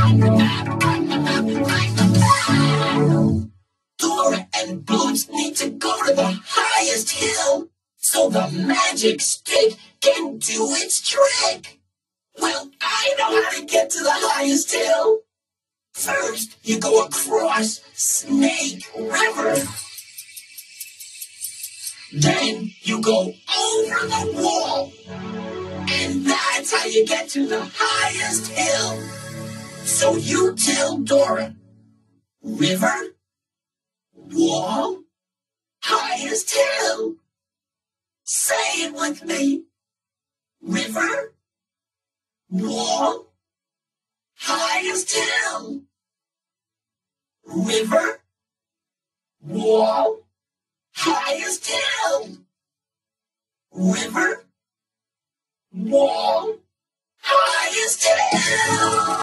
Dora and Boots need to go to the highest hill so the magic stick can do its trick. Well, I know how to get to the highest hill. First, you go across Snake River. Then you go over the wall. And that's how you get to the highest hill. So you tell Dora, river, wall, highest hill. Say it with me. River, wall, highest hill. River, wall, highest hill. River, wall, highest hill.